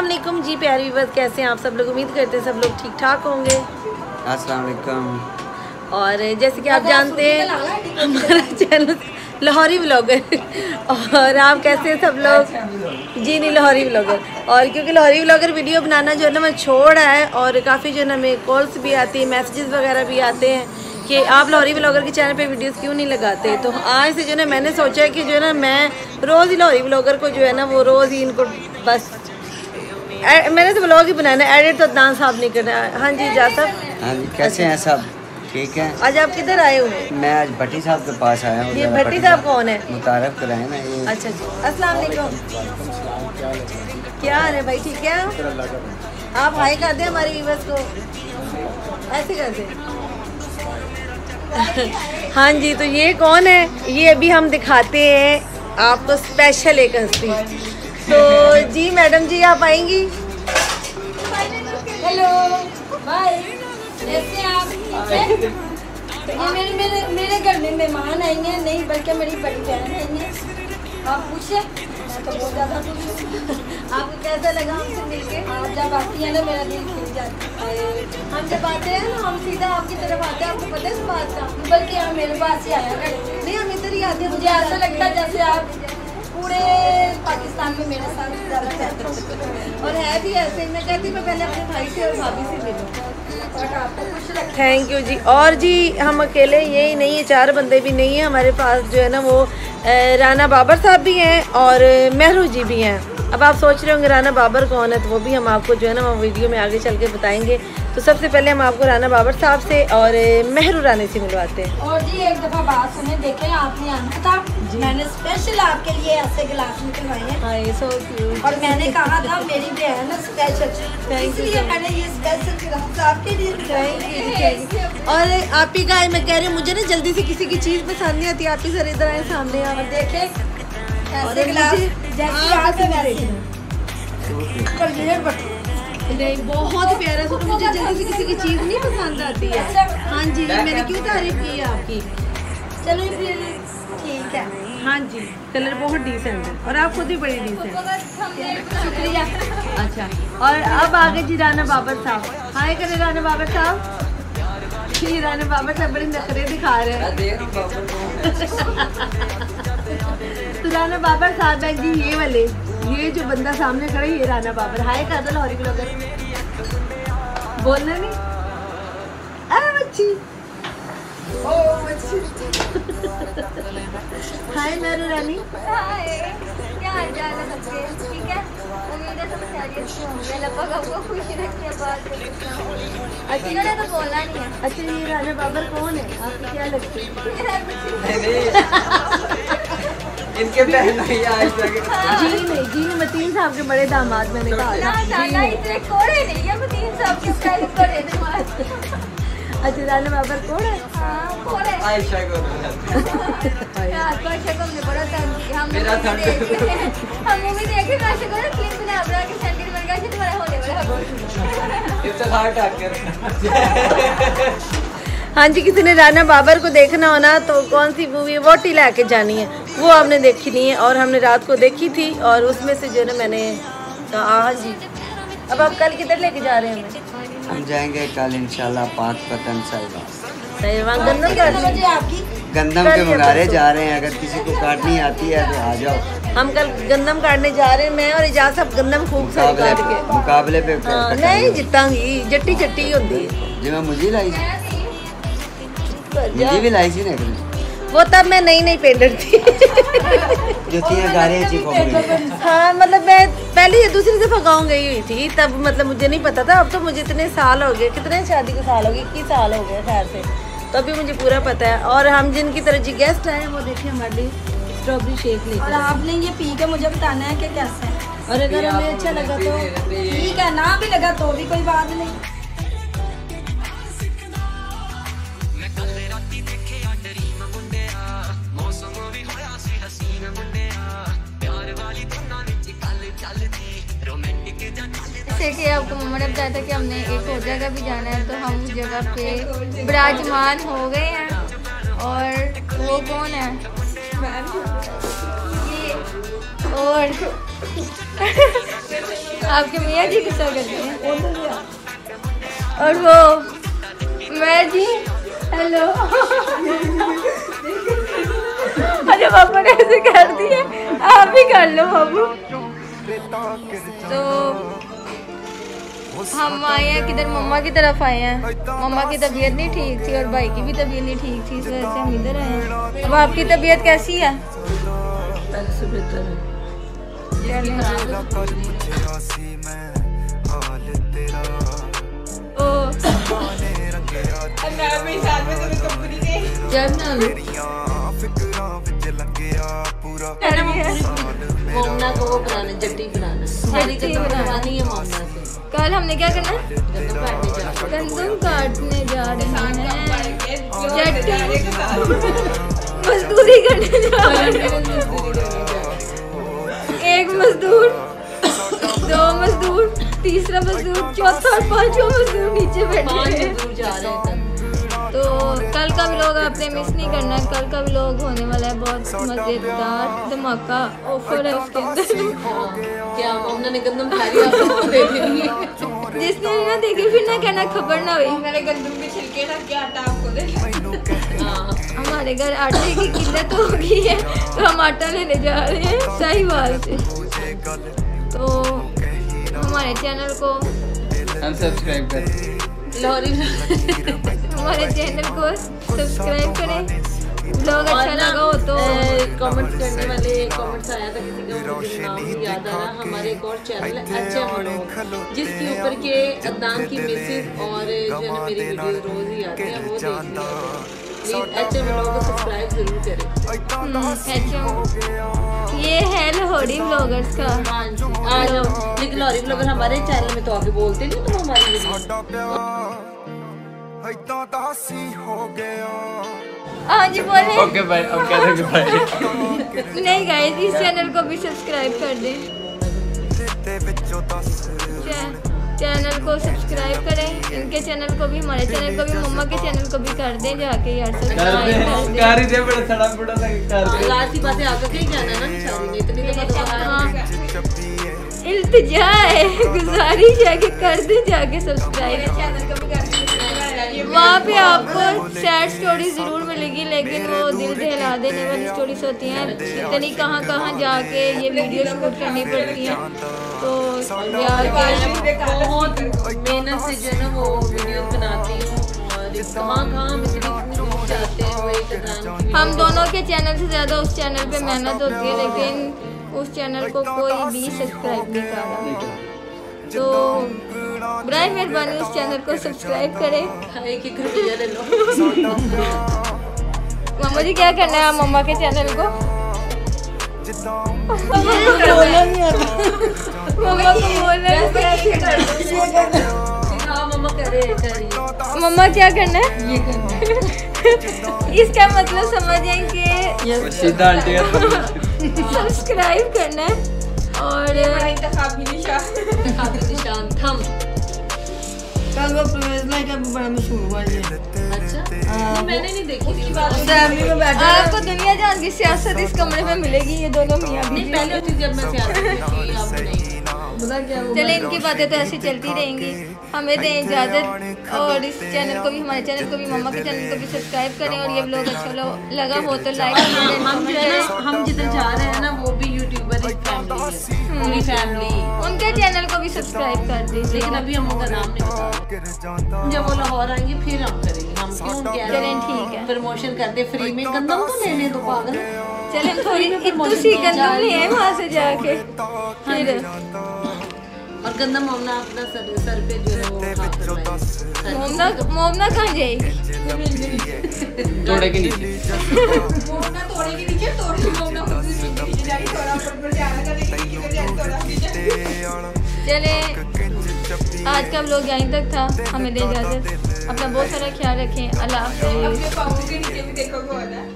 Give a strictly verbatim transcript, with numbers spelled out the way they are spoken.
वालेकुम जी प्यारे व्यूअर्स, कैसे हैं आप सब लोग। उम्मीद करते हैं सब लोग ठीक ठाक होंगे। अस्सलाम वालेकुम। और जैसे कि आप जानते हैं हमारा चैनल लाहौरी व्लॉगर और आप कैसे हैं सब लोग। जी नहीं, लाहौरी व्लॉगर। और क्योंकि लाहौरी व्लॉगर वीडियो बनाना जो है ना मैं छोड़ा है और काफ़ी जो है ना हमें कॉल्स भी आती है, मैसेजेस वगैरह भी आते हैं कि आप लाहौरी व्लॉगर के चैनल पे वीडियोस क्यों नहीं लगाते। तो आज से जो है ना मैंने सोचा है कि जो है ना मैं रोज़ ही लाहौरी व्लॉगर को जो है ना वो रोज़ ही इनको बस मैंने तो व्लॉग ही बनाना है, एडिट तो अदनान साहब नहीं करना है। हाँ जी जा साहब। हाँ जी, कैसे हैं सब? ठीक है। आज आप किधर आए हुए हैं? मैं आज भट्टी साहब के पास आया हूँ। ये भट्टी साहब कौन है? मुतारफ कराए ना ये। अच्छा जी, अस्सलाम वालेकुम। क्या हाल है भाई, ठीक है? आप हाई कर दें हमारे व्यूअर्स को, ऐसे कर दें। हाँ जी, तो ये कौन है? ये अभी हम दिखाते हैं आपको स्पेशल एक हस्ती। तो जी मैडम जी आप आएंगी? हेलो बाय, कैसे आप? ये मेरे मेरे मेरे घर में मेहमान आई हैं, नहीं बल्कि मेरी बड़ी बहन आई हैं। आप पूछे, मैं तो बहुत ज़्यादा खुश हूँ। आपको कैसा लगा हमसे मिलके? आप जब आती है ना मेरा दिल खिल जाता है। हम जब आते हैं ना हम सीधा आपकी तरफ आते हैं, आपको पता है इस बात का? बल्कि आप मेरे पास ही आया करते। नहीं, हम इधर ही आते हैं। मुझे ऐसा लगता है जैसे आप पूरे पाकिस्तान में मेरे साथ ज़्यादा रहते। और है भी ऐसे। मैं कहती मैं पहले अपने भाई से और भाभी से मिलूँ। और आपको खुश रखें। Thank you ji. और जी हम अकेले यही नहीं है, चार बंदे भी नहीं है हमारे पास जो है ना वो राना बाबर साहब भी हैं और मेहरू जी भी हैं। अब आप सोच रहे होंगे राना बाबर कौन है, तो वो भी हम आपको जो है ना वो वीडियो में आगे चल के बताएंगे। तो सबसे पहले हम आपको राना बाबर साहब से और मेहरू रानी से मिलवाते हैं। और जी एक दफ़ा बात सुने, देखें आपने आना था, मैंने स्पेशल आपके लिए ऐसे गिलास निकलवाए हैं। हाँ, ये सो क्यूट। और मैंने कहा था मेरी बहन स्पेशल, इसलिए मैंने ये स्पेशल गिलास आपके लिए निकलवाए। और आप ही का मैं कह रही हूँ, मुझे ना जल्दी से किसी की चीज़ पसंद नहीं आती। आप ही सर इधर आए सामने आप देखें और ऐसे गिलास मुझे जैसे आप आप वैसे नहीं, बहुत प्यारा सूट। मुझे जल्दी से किसी की चीज़ नहीं पसंद आती है। हाँ जी, मैंने क्यों तारीफ की है आपकी? चलो फिर ठीक है। हाँ जी, कलर बहुत डिसेंट है और आप खुद ही बड़ी डिसेंट। शुक्रिया। अच्छा, और अब आगे जी राना बाबर साहब। हाय करें राना बाबर साहब। जी राना बाबर साहब बड़े नखरे दिखा रहे हैं। तो राना बाबर साहब है जी ये वाले, ये जो बंदा सामने खड़ा है ये राना बाबर। हाय कर दो लाहौरी व्लॉगर। बोलना नहीं? अरे बच्ची हाय मेरू रानी। क्या हाल चाल है सबके? ठीक है, उम्मीद है सब खैरियत से होंगे। अल्लाह पाक आपको खुशी रखे। बात अच्छा इन्होंने तो बोला नहीं है। अच्छा, ये राना बाबर कौन है? आपको क्या लगता है? इनके बहन नहीं आज तक। जी नहीं, जी नहीं, मतीन साहब के बड़े दामाद मैंने कहा ना था। ना इतने कोड़े नहीं है, मैं तीन सब के स्टाइल कोड़े नहीं। अच्छा, राना बाबर कौन है? हाँ कोड़े। आयशा को यार कोशा को हमने बड़ा टाइम किया। हम मेरा मूवी देखे हम मूवी देखे कोशा को ना क्लिप बना बना के सेंटर बन गया कि तुम्हारा होने वाला है। इफ्तिखार टाकर। हाँ जी, किसी ने राना बाबर को देखना हो ना तो कौन सी मूवी वोटी लेके जानी है, वो आपने देखी नहीं है। और हमने रात को देखी थी और उसमें से जो है ना मैंने कहा हाँ जी। अब आप कल किधर लेके जा रहे हैं हमें? हम जाएंगे कल इंशाल्लाह पाक पतन साहिबा। सही वहाँ गंदम मुझे काट आपकी गंदम के मुगारे जा रहे हैं, अगर किसी को काटनी आती है तो आ जाओ। हम कल गंदम काटने जा रहे हैं, मैं और इजाज़ साहब गंदम खूब सारी मुकाबले काट के। मुकाबले पे हाँ, नहीं जितांगी, जट्टी जट्टी होती है। जी मैं मुझे लाई मुझे भी लाई थी ना कल। वो तब मैं नई नई पेंटर थी। जुतियाँ गारे चिप हो गई। हाँ मतलब मैं पहले ये दूसरी दफ़ा गाँव गई हुई थी, तब मतलब मुझे नहीं पता था। अब तो मुझे इतने साल हो गए, कितने शादी के साल हो गए, इक्कीस साल हो गए खैर से, तो अभी मुझे पूरा पता है। और हम जिनकी तरह जी गेस्ट आए वो देखिए हमारे लिए स्ट्रॉबेरी शेक लेकर। और आपने ये पी के मुझे बताना है कि कैसा है। और अगर हमें अच्छा लगा तो ठीक है, ना भी लगा तो भी कोई बात नहीं। जैसे कि आपको मम्मा ने बताया था कि हमने एक और जगह भी जाना है, तो हम उस जगह पे विराजमान हो गए हैं। और वो कौन है? ये और आपके मियाँ जी गुस्सा करते हैं। और वो मैं जी हेलो अरे पापा ने ऐसे कर दिया, आप भी कर लो बाबू। तो हम आए हैं किधर, मम्मा की तरफ आए हैं। मम्मा की तबीयत नहीं ठीक थी और भाई की भी तबीयत नहीं ठीक थी, इस वजह से हम इधर आए हैं। अब आपकी तबीयत कैसी है? पहले से बेहतर है। क्या बना लो? मोमना को वो बनाना, जट्टी बनाना, सारी गंदम बनवानी है मोमना से। कल हमने क्या करना है? गंदम काटने जा रहे हैं। गंदम काटने जा रहे हैं, जट्टी मजदूरी करने जा रहे हैं। एक मजदूर, दो मजदूर, तीसरा मजदूर, चौथा और पांचवा मजदूर नीचे बैठे हैं। जा रहे हैं। तो कल का व्लॉग आपने मिस नहीं करना है। कल का व्लॉग होने वाला है बहुत मजेदार, धमाका ऑफर है उसके अंदर। क्या मोमना ने गंदम खा लिया, आपको दे देंगे। जिसने ना देखी फिर ना कहना खबर ना हुई। मैंने गंदम के छिलके ना क्या आटा आपको दे। हमारे घर आटे की किल्लत हो गई है तो हम आटा लेने जा रहे हैं साहिवाल से। तो हमारे चैनल को अनसब्सक्राइब करें, लाहौरी हमारे चैनल को सब्सक्राइब करें। ब्लॉग अच्छा लगा हो तो कमेंट्स करने वाले कमेंट्स आया था किसी का, मुझे नाम नहीं याद आ रहा। हमारे एक और चैनल है एच एम व्लॉग, जिसके ऊपर के अदनान की मिसेज और जो है ना मेरी वीडियो रोज ही आती है, वो देख लिया। प्लीज एच एम व्लॉग को सब्सक्राइब जरूर करें। ये है लाहौरी व्लॉगर्स का। हाँ जी, आ जाओ। लेकिन लाहौरी व्लॉगर हमारे चैनल में तो आके बोलते नहीं, तुम हमारी वीडियो। हाँ जी बोले। ओके भाई, अब क्या देंगे भाई? नहीं गाइस, इस चैनल को भी सब्सक्राइब कर दें। चैनल को सब्सक्राइब करें, इनके चैनल को भी, हमारे चैनल को भी, मम्मा के चैनल को भी कर दें जाके यार सब्सक्राइब कर दें। कर ही दे, बड़ा सड़ा बड़ा लगे कर दे। लास्ट ही बातें आकर कहीं जाना ना बेचारी ने, इतनी दफा दोबारा इल्तिजा है, गुजारिश है कि कर दें जाके सब्सक्राइब। चैनल को भी कर दीजिए। वहाँ पे आपको सैड स्टोरी जरूर मिलेगी, लेकिन वो दिल दहला देने वाली स्टोरीज होती हैं। इतनी कहाँ कहाँ जाके ये वीडियो शूट करनी पड़ती हैं। तो यार बहुत मेहनत से जो है ना वो वीडियो बनाती हूँ, और कहाँ कहाँ हम इतनी दूर जाते हैं। वो एक अदनान हम दोनों के चैनल से ज़्यादा उस चैनल पे मेहनत होती है, लेकिन उस चैनल को कोई भी सब्सक्राइब नहीं कर रहा। तो बराए मेहरबानी उस चैनल को सब्सक्राइब करें। एक एक रुपया ले लो। मम्मा जी क्या करना है मम्मा के चैनल को? मम्मा को बोलना हाँ मम्मा करे करिए। मम्मा क्या करना है? ये करना है। इसका मतलब समझें कि सीधा आंटी का सब्सक्राइब करना है। और इंतखाबी निशान निशान थम। कल वो प्रवेश भाई का बड़ा मशहूर हुआ ये। अच्छा नहीं, मैंने नहीं देखी थी। फैमिली में बैठे आपको दुनिया जान की सियासत इस कमरे में मिलेगी। ये दोनों मियाँ नहीं, बीवी। पहले होती जब मैं सियासत देखी, अब नहीं। चले इनकी बातें तो ऐसी चलती रहेंगी। हमें दें इजाज़त, और इस चैनल को भी, हमारे चैनल को भी, मम्मा के चैनल को भी सब्सक्राइब करें। और ये व्लॉग अच्छा लगा हो तो लाइक करें, हम कमेंट जो है करें। ना, हम जिधर जा रहे हैं ना, वो भी यूट्यूबर एक फैमिली है, पूरी फैमिली। उनके चैनल को भी सब्सक्राइब कर दीजिए। लेकिन अभी हम उनका नाम नहीं बता रहे। जब वो लाहौर आएंगे फिर हम करेंगे। हम क्यों चलें ठीक है। प्रमोशन करते फ्री में, गंदम तो लेने दो पागल। चलें थोड़ी इतनी गंदम नहीं है वहाँ से जाके फिर। और गंदम मोमना अपना सर सर पे जो है वो हाथ लगाएगी। मोमना मोमना कहाँ जाएगी? तोड़े के नीचे। मोमना तोड़े के नीचे तोड़े मोमना खुद से नीचे जाके थोड़ा ऊपर ऊपर जाना करेगी किधर जाए थोड़ा नीचे। चले आज का व्लॉग यहीं तक था। हमें दे इजाज़त। अपना बहुत सारा ख्याल रखें। अल्लाह हाफ़िज़। अपने पाँव के नीचे भी देखो कौन है।